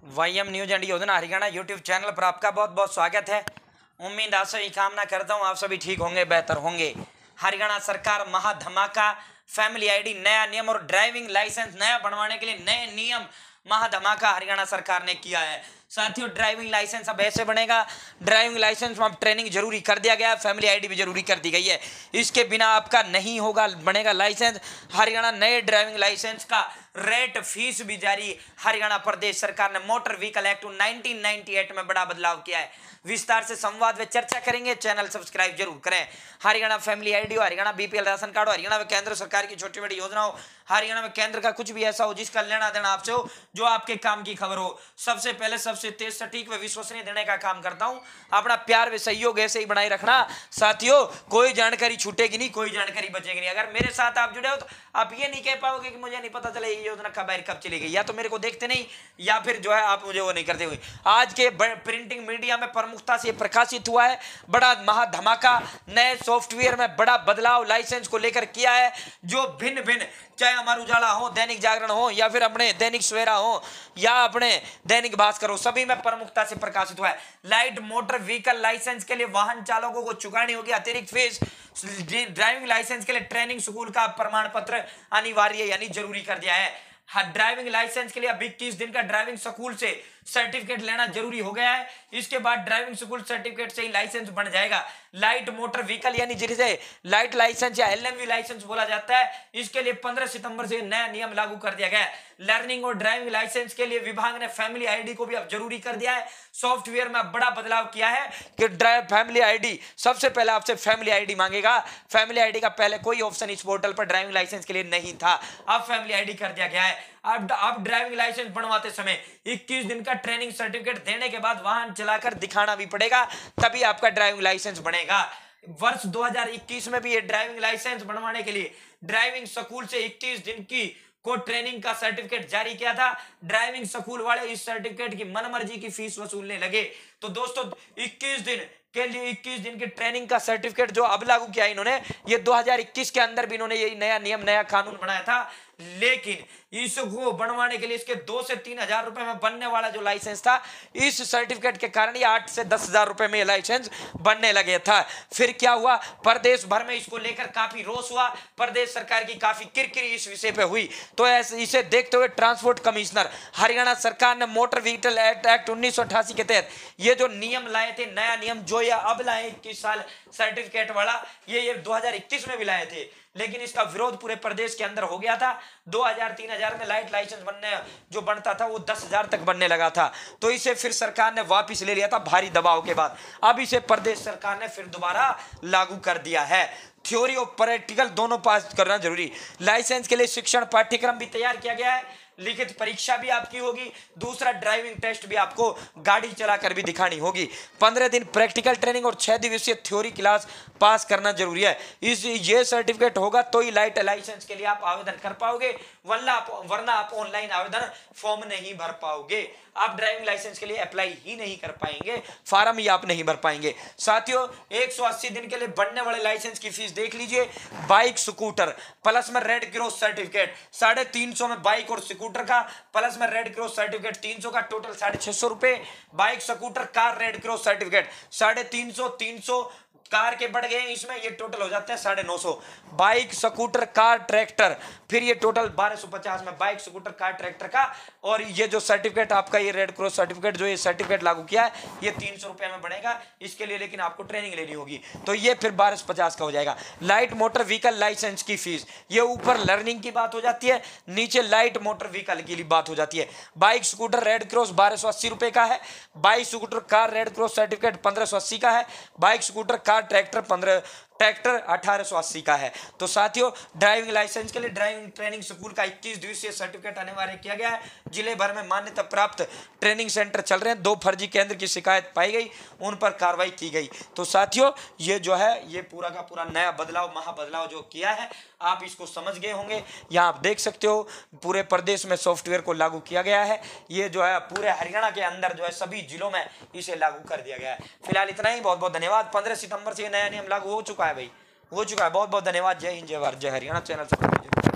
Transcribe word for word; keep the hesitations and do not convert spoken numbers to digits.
वाईएम news and योजना Haryana YouTube channel पर आपका बहुत बहुत स्वागत है। उम्मीद आप सभी कामना करता हूं आप सभी ठीक होंगे, बेहतर होंगे। हरियाणा सरकार महाधमाका फैमिली आईडी नया नियम और ड्राइविंग लाइसेंस नया बनवाने के लिए नए नियम महाधमाका हरियाणा सरकार ने किया है। साथियों, ड्राइविंग लाइसेंस अब ऐसे बनेगा, ड्राइविंग लाइसेंस में अब ट्रेनिंग जरूरी कर दिया गया है, फैमिली आईडी भी जरूरी कर दी गई है। इसके बिना आपका नहीं होगा बनेगा लाइसेंस। हरियाणा नए ड्राइविंग लाइसेंस का रेट फीस भी जारी। हरियाणा प्रदेश सरकार ने motor vehicle act nineteen ninety eight में बड़ा बदलाव किया है। विस्तार से संवाद में चर्चा करेंगे, चैनल सब्सक्राइब जरूर करें। हरियाणा फैमिली आईडी हो, हरियाणा बीपीएल राशन कार्ड हो, हरियाणा में केंद्र सरकार की छोटी बड़ी योजना हो, हरियाणा में केंद्र का कुछ भी ऐसा हो जिसका लेना देना आपसे हो, जो आपके काम की खबर हो, सबसे पहले सबसे तेज सटीक व विश्वसनीय देने का काम करता हूं। अपना प्यार व सहयोग ऐसे ही बनाए रखना। साथियों, कोई जानकारी छूटेगी नहीं, कोई जानकारी बचेगी नहीं। अगर मेरे साथ आप जुड़े हो तो आप ये नहीं कह पाओगे कि मुझे नहीं पता चले ये योजना कब आई कब चली गई, या तो मेरे को देखते नहीं या फिर जो है आप मुझे वो नहीं करते हुए। आज के प्रिंटिंग मीडिया में प्रमुखता से प्रकाशित हुआ है बड़ा महाधमाका, नए सॉफ्टवेयर में बड़ा बदलाव लाइसेंस को लेकर किया है, जो भिन्न भिन्न, चाहे अमर उजाला हो, दैनिक जागरण हो, या फिर अपने दैनिक सवेरा हो, या अपने दैनिक भास्कर हो, सभी में प्रमुखता से प्रकाशित हुआ है। लाइट मोटर व्हीकल लाइसेंस के लिए वाहन चालकों को चुकानी होगी अतिरिक्त फीस। ड्राइविंग लाइसेंस के लिए ट्रेनिंग स्कूल का प्रमाण पत्र अनिवार्य यानी जरूरी कर दिया है। हाँ, ड्राइविंग लाइसेंस के लिए अब इक्कीस दिन का ड्राइविंग स्कूल से सर्टिफिकेट लेना जरूरी हो गया है। इसके बाद ड्राइविंग स्कूल सर्टिफिकेट से ही लाइसेंस बन जाएगा। लाइट मोटर व्हीकल यानी जिसे लाइट लाइसेंस या एलएमवी लाइसेंस बोला जाता है, इसके लिए पंद्रह सितंबर से नया नियम लागू कर दिया गया है। लर्निंग और ड्राइविंग लाइसेंस के लिए विभाग ने फैमिली आईडी को भी अब जरूरी कर दिया है। सॉफ्टवेयर में बड़ा बदलाव किया है कि ड्राइव फैमिली आईडी, सबसे पहले आपसे फैमिली आईडी मांगेगा। फैमिली आईडी का पहले कोई ऑप्शन इस पोर्टल पर ड्राइविंग लाइसेंस के लिए नहीं था, अब फैमिली आईडी कर दिया गया है। अब अब ड्राइविंग लाइसेंस बनवाते समय इक्कीस दिन का ट्रेनिंग सर्टिफिकेट देने के बाद वाहन चलाकर दिखाना भी पड़ेगा, तभी आपका ड्राइविंग लाइसेंस बनेगा। वर्ष दो हज़ार इक्कीस में भी ये ड्राइविंग लाइसेंस बनवाने के लिए ड्राइविंग स्कूल से इक्कीस दिन की को ट्रेनिंग का सर्टिफिकेट जारी किया था। ड्राइविंग स्कूल वाले इस सर्टिफिकेट की मनमर्जी की फीस वसूलने लगे। तो दोस्तों, इक्कीस दिन के लिए इक्कीस दिन की ट्रेनिंग का सर्टिफिकेट जो अब लागू किया इन्होंने, ये दो हज़ार इक्कीस के अंदर भी इन्होंने यही नया नियम नया कानून बनाया था, लेकिन इसको बनवाने के लिए इसके दो से तीन हजार रुपए में बनने वाला जो लाइसेंस था, इस सर्टिफिकेट के कारण ये आठ से दस हजार रुपए में लाइसेंस बनने लगे था। फिर क्या हुआ, प्रदेश भर में इसको लेकर काफी रोष हुआ, प्रदेश सरकार की काफी किरकिरी इस विषय पे हुई। तो ऐसे इसे देखते हुए ट्रांसपोर्ट कमिश्नर हरियाणा सरकार ने मोटर व्हीकल एक्ट एक्ट उन्नीस सौ अठासी के तहत ये जो नियम लाए थे, नया नियम जो ये अब लाए इक्कीस साल सर्टिफिकेट वाला, ये ये दो हज़ार इक्कीस में भी लाए थे, लेकिन इसका विरोध पूरे प्रदेश के अंदर हो गया था। दो हज़ार तीन हज़ार में लाइट लाइसेंस बनने जो बनता था वो दस हज़ार तक बनने लगा था, तो इसे फिर सरकार ने वापस ले लिया था भारी दबाव के बाद। अब इसे प्रदेश सरकार ने फिर दोबारा लागू कर दिया है। थ्योरी और प्रैक्टिकल दोनों पास करना जरूरी। लाइसेंस के लिए शिक्षण पाठ्यक्रम भी तैयार किया गया है, लिखित परीक्षा भी आपकी होगी, दूसरा ड्राइविंग टेस्ट भी आपको गाड़ी चलाकर भी दिखानी होगी। पंद्रह दिन प्रैक्टिकल ट्रेनिंग और छह दिवसीय थ्योरी क्लास पास करना जरूरी है। इस ये सर्टिफिकेट होगा तो ही लाइट लाइसेंस के लिए आप आवेदन कर पाओगे, वरना आप वरना आप ऑनलाइन आवेदन फॉर्म नहीं भर पाओगे। आप ड्राइविंग लाइसेंस के लिए अप्लाई ही नहीं कर पाएंगे, फॉर्म ही आप नहीं भर पाएंगे। साथियों, एक सौ अस्सी दिन के लिए बनने वाले लाइसेंस की फीस देख लीजिए। बाइक स्कूटर प्लस में रेड क्रॉस सर्टिफिकेट साढ़े तीन सौ में बाइक और स्कूटर का, प्लस में रेड क्रॉस सर्टिफिकेट तीन सौ का, टोटल साढ़े छह सौ रुपए। Bike scooter car red cross certificate साढ़े तीन सौ तीन सौ कार के बढ़ गए इसमें, ये टोटल हो जाते हैं साढ़े नौ सौ। बाइक स्कूटर कार ट्रैक्टर, फिर ये टोटल बारह सौ पचास में बाइक स्कूटर कार ट्रैक्टर का। और ये जो सर्टिफिकेट आपका ये रेड क्रॉस सर्टिफिकेट जो ये सर्टिफिकेट लागू किया है, ये तीन सौ रुपए में बनेगा। इसके लिए लेकिन आपको ट्रेनिंग लेनी होगी, तो ये फिर बारह सौ पचास का हो जाएगा। लाइट मोटर व्हीकल लाइसेंस की फीस, ये ऊपर लर्निंग की बात हो जाती है, नीचे लाइट मोटर व्हीकल की बात हो जाती है। बाइक स्कूटर रेड क्रॉस बारह सौ अस्सी रुपए का है, bike scooter car red cross certificate पंद्रह सौ अस्सी का है, बाइक स्कूटर कार ट्रैक्टर पंद्रह ट्रैक्टर अठारह सौ अस्सी का है। तो साथियों, ड्राइविंग लाइसेंस के लिए ड्राइविंग ट्रेनिंग स्कूल का इक्कीस दिवसीय सर्टिफिकेट अनिवार्य किया गया है। जिले भर में मान्यता प्राप्त ट्रेनिंग सेंटर चल रहे हैं। दो फर्जी केंद्र की शिकायत पाई गई, उन पर कार्रवाई की गई। तो साथियों, ये जो है ये पूरा का पूरा नया बदलाव महाबदलाव जो किया है, आप इसको समझ गए होंगे। यहाँ आप देख सकते हो पूरे प्रदेश में सॉफ्टवेयर को लागू किया गया है। ये जो है पूरे हरियाणा के अंदर जो है सभी जिलों में इसे लागू कर दिया गया है। फिलहाल इतना ही, बहुत बहुत धन्यवाद। पंद्रह सितंबर से नया नियम लागू हो चुका है भाई, हो चुका है। बहुत बहुत धन्यवाद। जय हिंद, जय भारत, जय हरियाणा। Channel subscribe